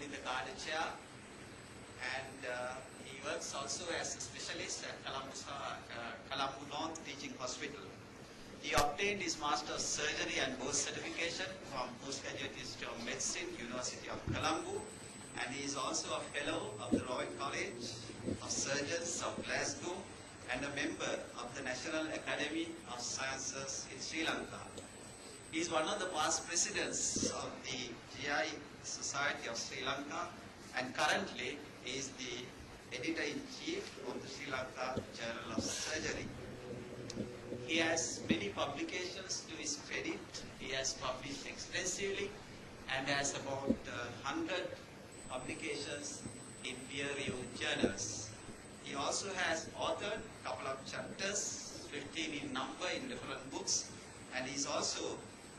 in the Garda chair, and he works also as a specialist at Colombo North Teaching Hospital. He obtained his Master's Surgery and Board Certification from Postgraduate Institute of Medicine, University of Colombo, and he is also a Fellow of the Royal College of Surgeons of Glasgow and a member of the National Academy of Sciences in Sri Lanka. He is one of the past presidents of the GI Society of Sri Lanka, and currently he is the Editor-in-Chief of the Sri Lanka Journal of Surgery. He has many publications to his credit. He has published extensively and has about 100 publications in peer-reviewed journals. He also has authored a couple of chapters, 15 in number, in different books, and he has also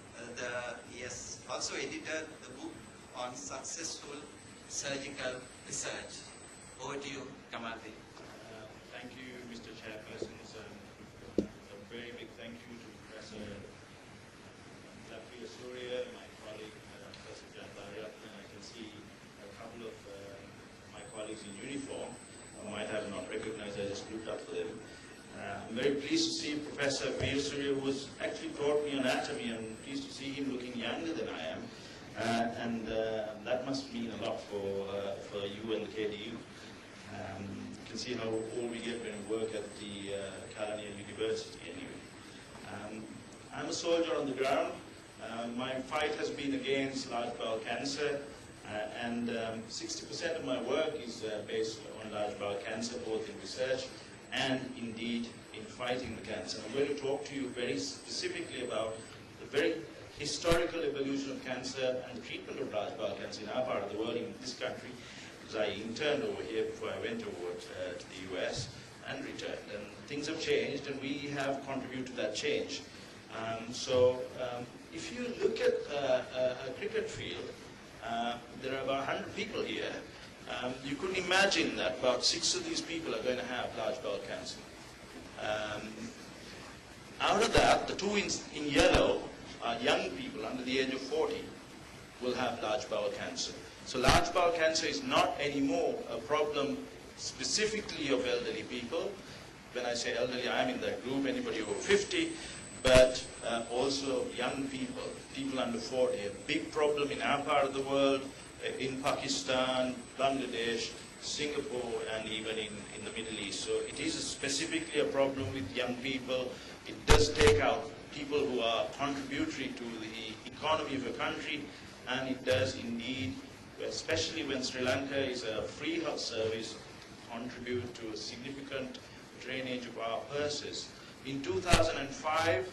edited the book on successful surgical research. Over to you, Kamal Bey. Thank you, Mr. Chairperson. A very big thank you to Professor Zafir Surya, my colleague, Professor Jathariyat, and I can see a couple of my colleagues in uniform who might have not recognized. I just looked up for them. I'm very pleased to see Professor Veer Surya, who has actually taught me anatomy. I'm pleased to see him looking younger than I am. And that must mean a lot for you and the KDU. You can see how all we get when we work at the Kelaniya University anyway. I'm a soldier on the ground. My fight has been against large bowel cancer, and 60% of my work is based on large bowel cancer, both in research and indeed in fighting the cancer. I'm going to talk to you very specifically about the very historical evolution of cancer and treatment of large bowel cancer in our part of the world, in this country, because I interned over here before I went over to the US and returned. And things have changed, and we have contributed to that change. If you look at a cricket field, there are about 100 people here. You couldn't imagine that about 6 of these people are going to have large bowel cancer. Out of that, the 2 in yellow are young people under the age of 40 will have large bowel cancer. So large bowel cancer is not anymore a problem specifically of elderly people. When I say elderly, I'm in that group, anybody over 50, but also young people, people under 40. A big problem in our part of the world, in Pakistan, Bangladesh, Singapore, and even in the Middle East. So it is specifically a problem with young people. It does take out people who are contributory to the economy of a country, and it does indeed, especially when Sri Lanka is a free health service, contribute to a significant drainage of our purses. In 2005,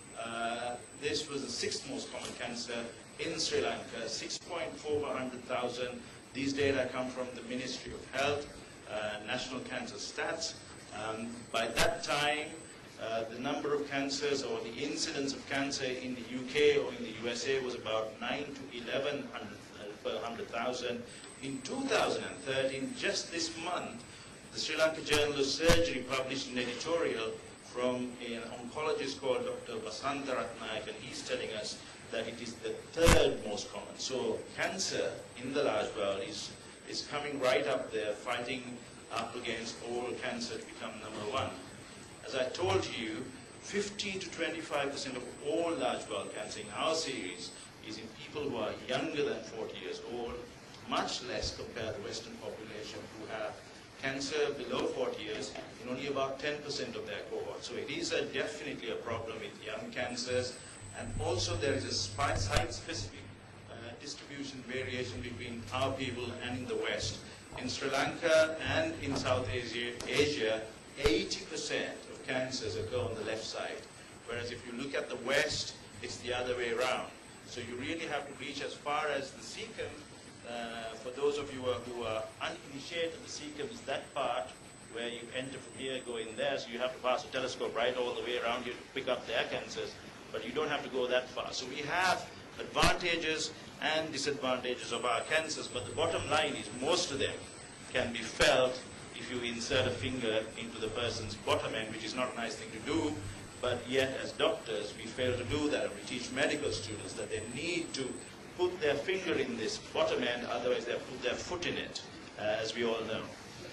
this was the 6th most common cancer in Sri Lanka, 6.4 per 100,000. These data come from the Ministry of Health, National Cancer Stats. By that time, the number of cancers or the incidence of cancer in the UK or in the USA was about 9 to 11 per 100,000. In 2013, just this month, the Sri Lanka Journal of Surgery published an editorial from an oncologist called Dr. Basanta Ratnayak, and he's telling us that it is the 3rd most common. So cancer in the large bowel is coming right up there, fighting up against oral cancer to become number 1. As I told you, 15 to 25% of all large bowel cancer in our series is in people who are younger than 40 years old, much less compared to the Western population who have cancer below 40 years in only about 10% of their cohort. So it is definitely a problem with young cancers, and also there is a site-specific distribution variation between our people and in the West. In Sri Lanka and in South Asia, 80% of cancers occur on the left side, whereas if you look at the West, it's the other way around. So you really have to reach as far as the cecum. For those of you who are uninitiated, the cecum is that part where you enter from here, go in there, so you have to pass a telescope right all the way around here to pick up their cancers, but you don't have to go that far. So we have advantages and disadvantages of our cancers, but the bottom line is most of them can be felt if you insert a finger into the person's bottom end, which is not a nice thing to do, but yet as doctors we fail to do that, and we teach medical students that they need to put their finger in this bottom end, otherwise they put their foot in it, as we all know.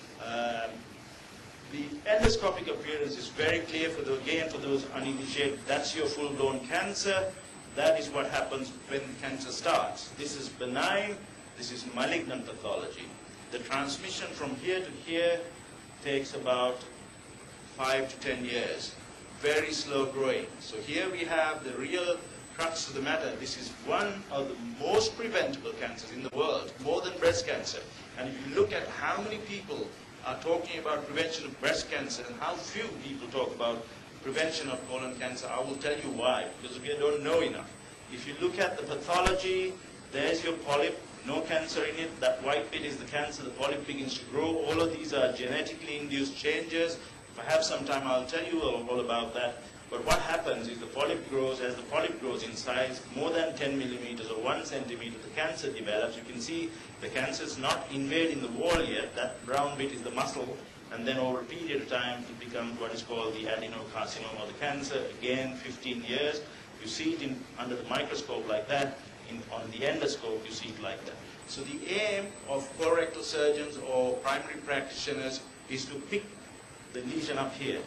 The endoscopic appearance is very clear again for those uninitiated. That's your full-blown cancer. That is what happens when cancer starts. This is benign. This is malignant pathology. The transmission from here to here takes about 5 to 10 years. Very slow growing. So here we have the real crux of the matter. This is one of the most preventable cancers in the world, more than breast cancer. And if you look at how many people are talking about prevention of breast cancer and how few people talk about prevention of colon cancer, I will tell you why, because we don't know enough. If you look at the pathology, there's your polyp, no cancer in it, that white bit is the cancer, the polyp begins to grow. All of these are genetically induced changes. If I have some time, I'll tell you all about that. But what happens is the polyp grows. As the polyp grows in size, more than 10 millimeters or 1 centimeter, the cancer develops. You can see the cancer is not invading the wall yet. That brown bit is the muscle. And then over a period of time, it becomes what is called the adenocarcinoma or the cancer. Again, 15 years. You see it under the microscope like that. On the endoscope, you see it like that. So the aim of colorectal surgeons or primary practitioners is to pick the lesion up here.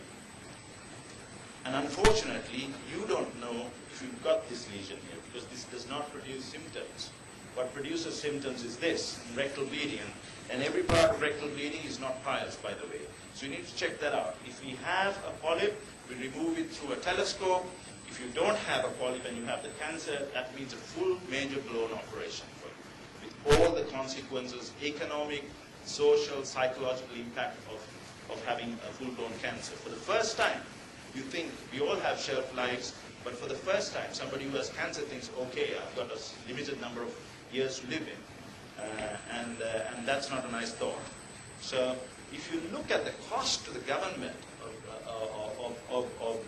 And unfortunately, you don't know if you've got this lesion here, because this does not produce symptoms. What produces symptoms is this, rectal bleeding. And every part of rectal bleeding is not piles, by the way. So you need to check that out. If we have a polyp, we remove it through a telescope. If you don't have a polyp and you have the cancer, that means a full major blown operation for you, with all the consequences, economic, social, psychological impact of having a full-blown cancer. For the first time, you think we all have shelf lives, but for the first time, somebody who has cancer thinks, okay, I've got a limited number of years to live in. And that's not a nice thought. So if you look at the cost to the government of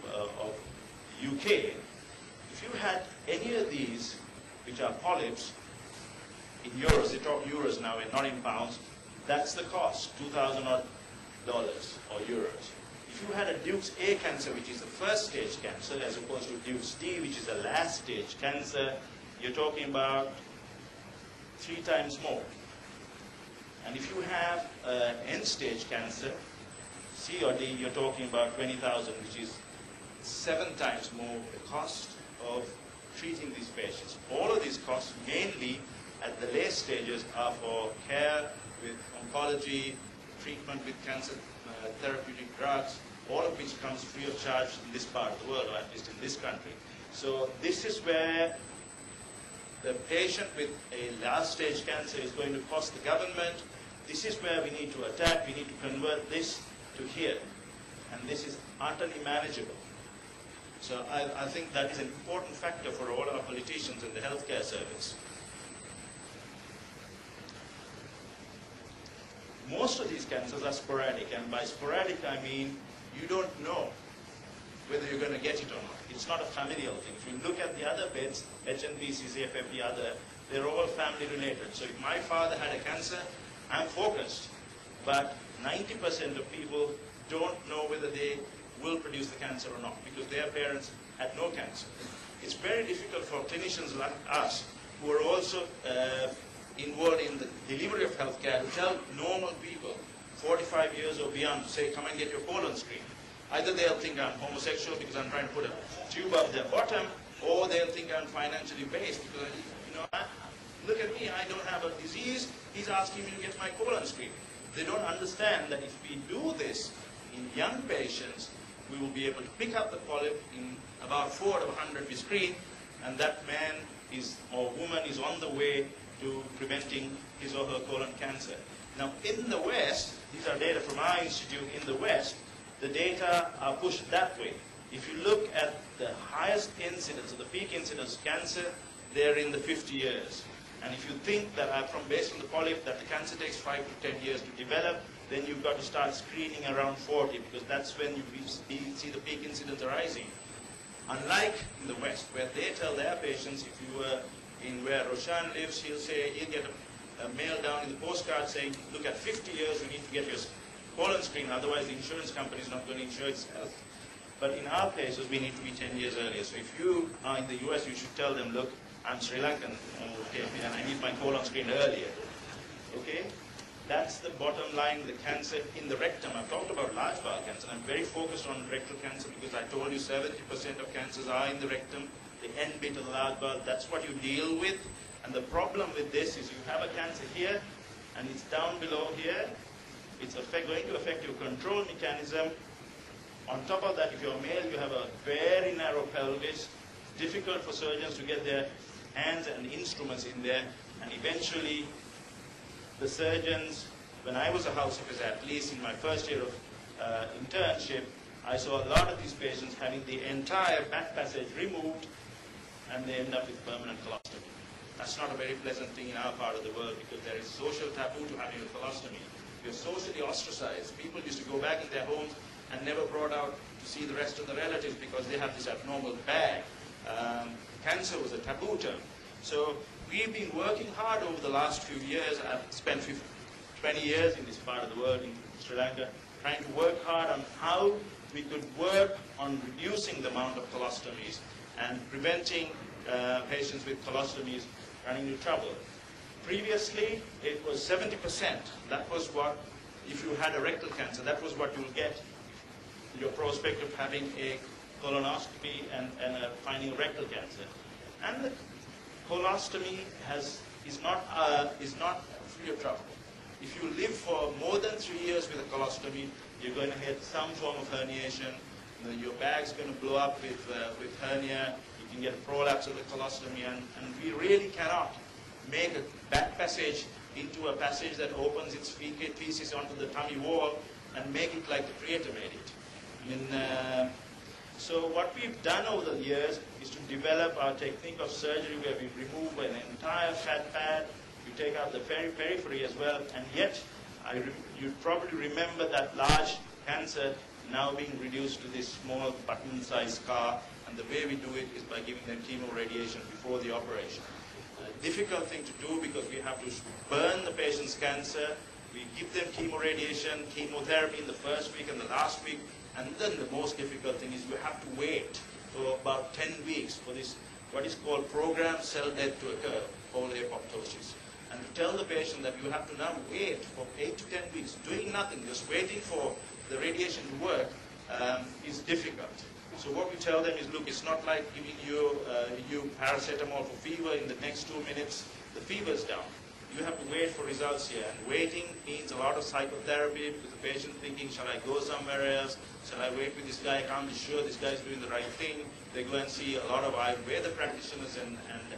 UK, if you had any of these, which are polyps, in euros, they talk euros now and not in pounds, that's the cost, $2,000 or euros. If you had a Duke's A cancer, which is the first stage cancer, as opposed to Duke's D, which is the last stage cancer, you're talking about 3 times more. And if you have end stage cancer, C or D, you're talking about 20,000, which is 7 times more the cost of treating these patients. All of these costs, mainly at the late stages, are for care with oncology, treatment with cancer therapeutic drugs, all of which comes free of charge in this part of the world, or at least in this country. So this is where the patient with a last stage cancer is going to cost the government. This is where we need to attack. We need to convert this to here. And this is utterly manageable. So I think that is an important factor for all our politicians in the healthcare service. Most of these cancers are sporadic, and by sporadic I mean you don't know whether you're going to get it or not. It's not a familial thing. If you look at the other beds, HNP, CCFF, the other, they're all family related. So if my father had a cancer, I'm focused. But 90% of people don't know whether they will produce the cancer or not, because their parents had no cancer. It's very difficult for clinicians like us, who are also involved in the delivery of healthcare, to tell normal people, 45 years or beyond, to say, come and get your colon screened. Either they'll think I'm homosexual because I'm trying to put a tube up their bottom, or they'll think I'm financially based because, look at me, I don't have a disease, he's asking me to get my colon screened. They don't understand that if we do this in young patients, we will be able to pick up the polyp in about 4 out of 100 we screen, and that man is, or woman is on the way to preventing his or her colon cancer. Now in the West, these are data from our institute, in the West, the data are pushed that way. If you look at the highest incidence, or the peak incidence of cancer, they're in the 50 years. And if you think that based on the polyp that the cancer takes 5 to 10 years to develop, then you've got to start screening around 40, because that's when you see the peak incidence arising. Unlike in the West, where they tell their patients, if you were in where Roshan lives, he'll get a mail down in the postcard saying, look, at 50 years you need to get your colon screen, otherwise the insurance company is not going to insure itself. But in our cases, we need to be 10 years earlier. So if you are in the US, you should tell them, look, I'm Sri Lankan, okay, and I need my colon screened earlier. Okay, that's the bottom line, the cancer in the rectum. I've talked about large bowel cancer. I'm very focused on rectal cancer because I told you 70% of cancers are in the rectum, the end bit of the large bowel. That's what you deal with. And the problem with this is you have a cancer here, and it's down below here. It's going to affect your control mechanism. On top of that, if you're male, you have a very narrow pelvis. Difficult for surgeons to get their hands and instruments in there. And eventually, the surgeons, when I was a house officer, at least in my first year of internship, I saw a lot of these patients having the entire back passage removed, and they end up with permanent colostomy. That's not a very pleasant thing in our part of the world because there is social taboo to having a colostomy. You're socially ostracized. People used to go back in their homes and never brought out to see the rest of the relatives because they have this abnormal bag. Cancer was a taboo term. So we've been working hard over the last few years. I've spent 20 years in this part of the world, in Sri Lanka, trying to work hard on how we could work on reducing the amount of colostomies and preventing patients with colostomies running into trouble. Previously, it was 70%. That was what, if you had a rectal cancer, that was what you'll get your prospect of having a colonoscopy and finding a rectal cancer. And the colostomy is not free of trouble. If you live for more than 3 years with a colostomy, you're going to get some form of herniation. Your bag's going to blow up with hernia. You can get a prolapse of the colostomy, and we really cannot make a back passage into a passage that opens its feces onto the tummy wall and make it like the Creator made it. I mean, so what we've done over the years is to develop our technique of surgery where we remove an entire fat pad, you take out the periphery as well, and yet you probably remember that large cancer now being reduced to this small button-sized scar, and the way we do it is by giving them chemoradiation before the operation. A difficult thing to do because we have to burn the patient's cancer. We give them chemoradiation, chemotherapy in the first week and the last week, and then the most difficult thing is you have to wait for about 10 weeks for this, what is called programmed cell death to occur, whole apoptosis. And to tell the patient that you have to now wait for 8 to 10 weeks, doing nothing, just waiting for the radiation to work, is difficult. So what we tell them is, look, it's not like giving you paracetamol for fever. In the next 2 minutes, the fever's down. You have to wait for results here. And waiting means a lot of psychotherapy with the patient thinking, shall I go somewhere else? Shall I wait with this guy? I can't be sure this guy's doing the right thing. They go and see a lot of Ayurveda practitioners and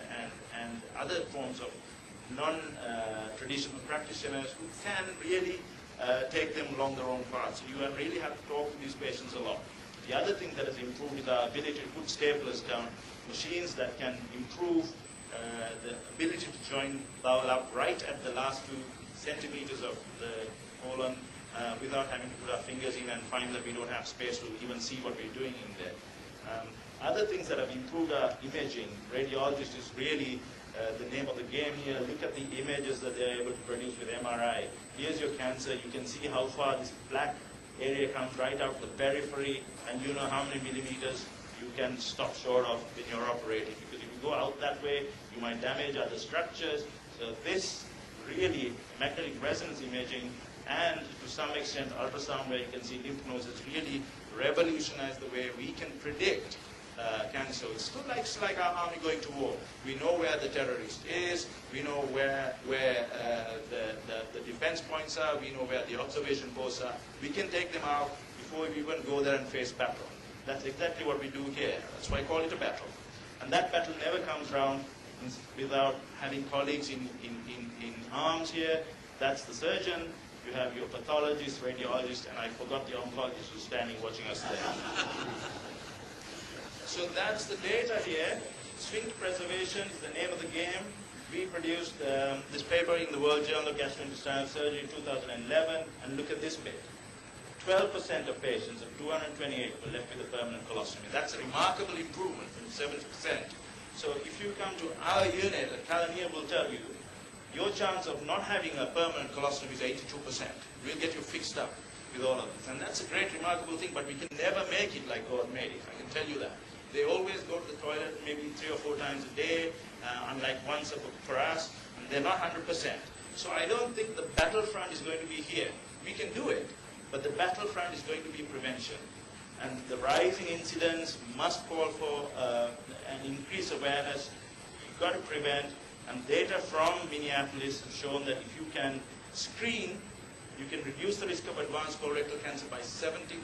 other forms of non-traditional practitioners who can really take them along their own path. So you really have to talk to these patients a lot. The other thing that has improved is our ability to put staplers down, machines that can improve the ability to join bowel up right at the last 2 centimeters of the colon without having to put our fingers in and find that we don't have space to even see what we're doing in there. Other things that have improved our imaging, radiologist is really the name of the game here. Look at the images that they're able to produce with MRI. Here's your cancer. You can see how far this black area comes right out the periphery, and you know how many millimeters you can stop short of when you're operating. Because if you go out that way, you might damage other structures. So this really, magnetic resonance imaging and to some extent ultrasound where you can see lymph nodes has really revolutionized the way we can predict cancer. It's like our army going to war. We know where the terrorist is, we know where the defense points are, we know where the observation posts are. We can take them out before we even go there and face battle. That's exactly what we do here. That's why I call it a battle. And that battle never comes around without having colleagues in arms here. That's the surgeon. You have your pathologist, radiologist, and I forgot the oncologist who's standing watching us there. So that's the data here. Sphincter preservation is the name of the game. We produced this paper in the World Journal of Gastrointestinal Surgery in 2011, and look at this bit. 12% of patients of 228 were left with a permanent colostomy. That's a remarkable improvement from 70%. So if you come to our unit, Kalaniya will tell you, your chance of not having a permanent colostomy is 82%. We'll get you fixed up with all of this. And that's a great, remarkable thing, but we can never make it like God made it. I can tell you that. They always go to the toilet maybe 3 or 4 times a day, unlike once for us, and they're not 100%. So I don't think the battlefront is going to be here. We can do it, but the battlefront is going to be prevention. And the rising incidents must call for an increased awareness. You've got to prevent, and data from Minneapolis have shown that if you can screen, you can reduce the risk of advanced colorectal cancer by 70%.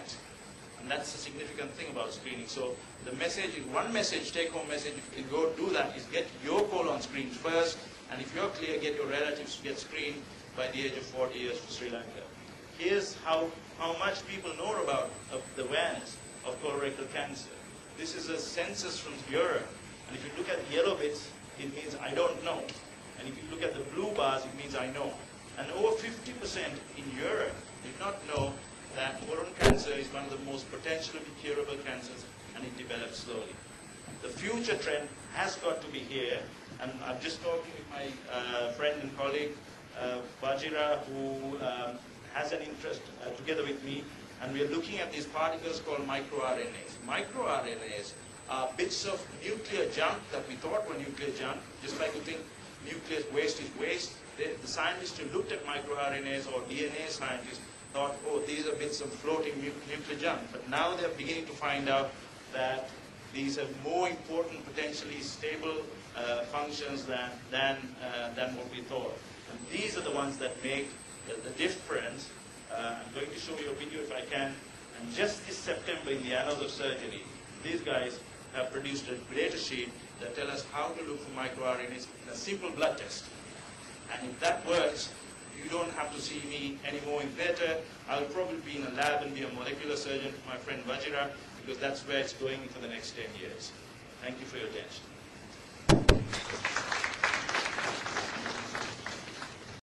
And that's a significant thing about screening. So the message, one message, take-home message, if you can go do that, is get your colon screened first, and if you're clear, get your relatives to get screened by the age of 40 years for Sri Lanka. Here's how much people know about the awareness of colorectal cancer. This is a census from Europe, and if you look at the yellow bits, it means I don't know. And if you look at the blue bars, it means I know. And over 50% in Europe did not know that colon cancer is one of the most potentially curable cancers, and it develops slowly. The future trend has got to be here, and I'm just talking with my friend and colleague, Vajira, who has an interest together with me, and we are looking at these particles called microRNAs. MicroRNAs are bits of nuclear junk that we thought were nuclear junk, just like you think nuclear waste is waste. The scientists who looked at microRNAs, or DNA scientists, thought, oh, these are bits of floating nuclear junk. But now they're beginning to find out that these are more important, potentially stable functions than what we thought. And these are the ones that make the difference. I'm going to show you a video if I can. And just this September in the Annals of Surgery, these guys have produced a data sheet that tell us how to look for microRNAs in a simple blood test. And if that works, you don't have to see me anymore in theater. I'll probably be in a lab and be a molecular surgeon for my friend Vajira, because that's where it's going for the next 10 years. Thank you for your attention.